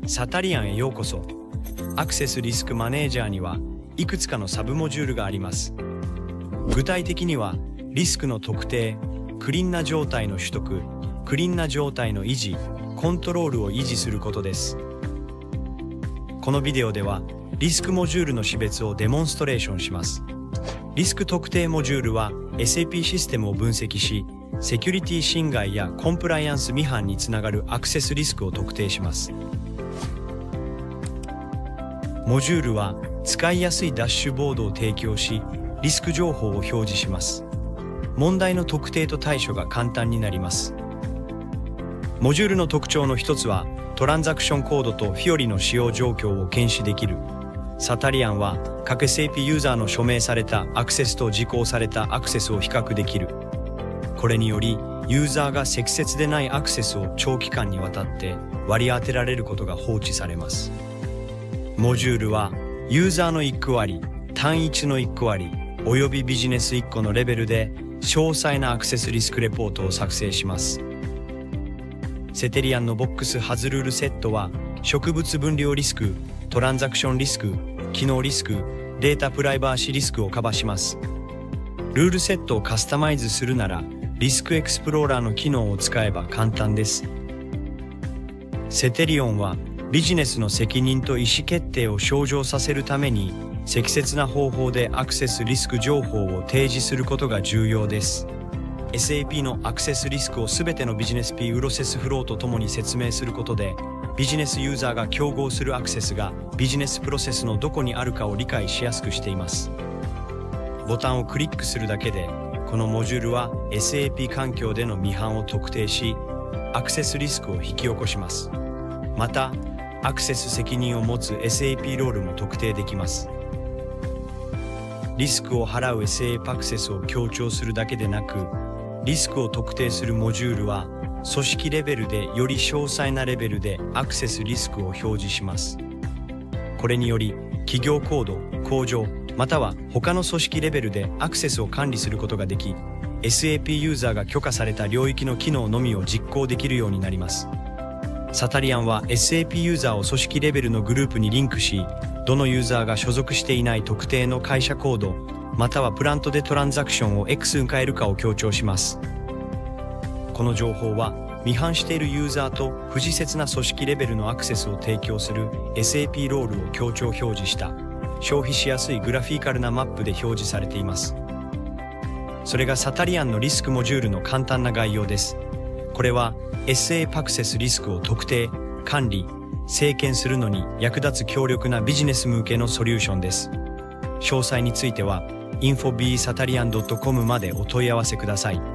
サタリアンへようこそ。アクセスリスクマネージャーにはいくつかのサブモジュールがあります。具体的にはリスクの特定、クリーンな状態の取得、クリーンな状態の維持、コントロールを維持することです。このビデオではリスクモジュールの識別をデモンストレーションします。リスク特定モジュールは SAP システムを分析し、セキュリティ侵害やコンプライアンス未反につながるアクセスリスクを特定します。モジュールは使いやすいダッシュボードを提供し、リスク情報を表示します。問題の特定と対処が簡単になります。モジュールの特徴の一つは、トランザクションコードとフィオリの使用状況を検視できる。サタリアンは各 SAP ユーザーの署名されたアクセスと実行されたアクセスを比較できる。これにより、ユーザーが適切でないアクセスを長期間にわたって割り当てられることが放置されます。モジュールはユーザーの1区割り、単一の1区割り、およびビジネス1個のレベルで詳細なアクセスリスクレポートを作成します。セテリアンのボックスハズルールセットは植物分量リスク、トランザクションリスク、機能リスク、データプライバーシリスクをカバーします。ルールセットをカスタマイズするならリスクエクスプローラーの機能を使えば簡単です。セテリオンはビジネスの責任と意思決定を向上させるために適切な方法でアクセスリスク情報を提示することが重要です。SAP のアクセスリスクをすべてのビジネス P プロセスフローとともに説明することで、ビジネスユーザーが競合するアクセスがビジネスプロセスのどこにあるかを理解しやすくしています。ボタンをクリックするだけで、このモジュールは SAP 環境での未反を特定し、アクセスリスクを引き起こします。また、アクセス責任を持つ SAP ロールも特定できます。リスクを払う SAP アクセスを強調するだけでなく、リスクを特定するモジュールは、組織レベルでより詳細なレベルでアクセスリスクを表示します。これにより、企業コード、工場、または他の組織レベルでアクセスを管理することができ、SAP ユーザーが許可された領域の機能のみを実行できるようになります。サタリアンは SAP ユーザーを組織レベルのグループにリンクし、どのユーザーが所属していない特定の会社コード、またはプラントでトランザクションを X 変えるかを強調します。この情報は、未反しているユーザーと不適切な組織レベルのアクセスを提供する SAP ロールを強調表示した、消費しやすいグラフィカルなマップで表示されています。それがサタリアンのリスクモジュールの簡単な概要です。これは SAP アクセスリスクを特定、管理、精検するのに役立つ強力なビジネス向けのソリューションです。詳細については infobsatarian.com までお問い合わせください。